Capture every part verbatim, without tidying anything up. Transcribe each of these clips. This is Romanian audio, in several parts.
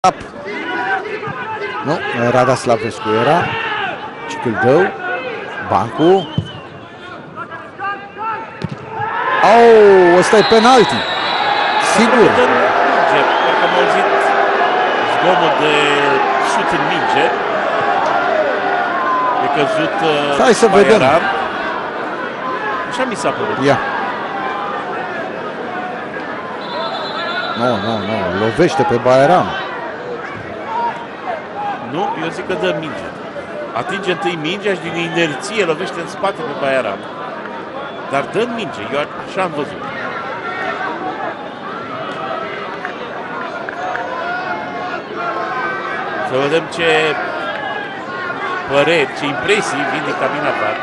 Cap. Nu, Rada Slavescu era. Cicâldău. Bancu. Au, ăsta e penalti. Sigur. Parcă am auzit zgomot de șut în minge. E căzut uh, Hai să Baieram. vedem. Așa mi s-a părut. Ia. Nu, nu, nu. Lovește pe Baieram. Nu, eu zic că dă minge. Atinge întâi mingea și din inerție lovește în spate pe Baieram. Dar dă minge, eu așa am văzut. Să vedem ce păreri, ce impresii vin din cabina ta.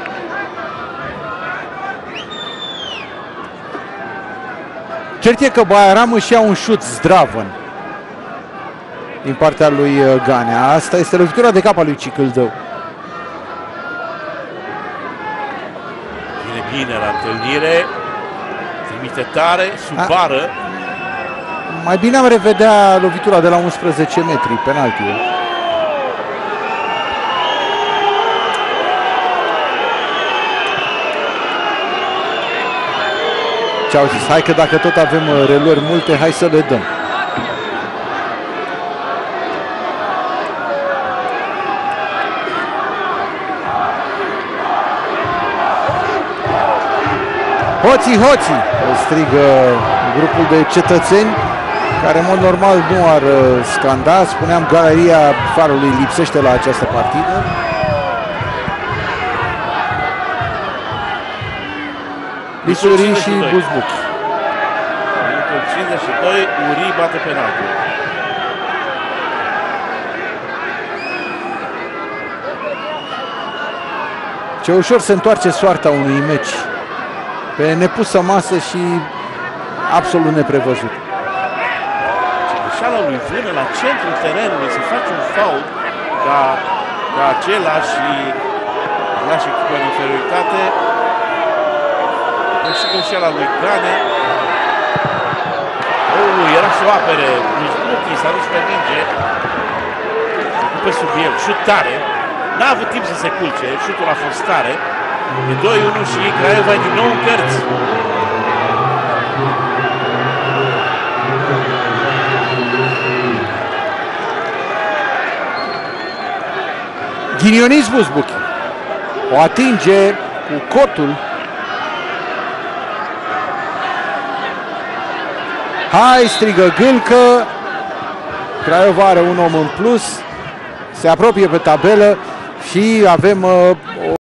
Cert e că Baieram își ia un șut zdravăn din partea lui Ganea. Asta este lovitura de cap a lui Cicâldău. Vine bine la întâlnire. Trimite tare, subară. A, mai bine am revedea lovitura de la unsprezece metri, penaltiul. Ce-au zis? Hai că dacă tot avem reluări multe, hai să le dăm. Hoții, hoții! Strigă grupul de cetățeni care în mod normal nu ar scanda. Spuneam, galeria Farului lipsește la această partidă. Lisurin și Buzbuc. Minutul cincizeci și doi, Uri bate penaltul. Ce ușor se întoarce soarta unui meci pe nepusă masă și absolut neprevăzut. Greșeala lui Vână la centrul terenului, să face un faul ca, ca acela și lași echipa în inferioritate. Și greșeala lui Gane. Oh, era să o apere. Buzbuchi s-a dus pe minge. Pe sub el, șut tare. N-a avut timp să se culce, șutul a fost tare. E doi unu și Craiova din nou în cărți. Ghinionis Buzbuchi o atinge cu cotul. Hai, strigă Gâlcă. Craiova are un om în plus. Se apropie pe tabelă și avem uh, o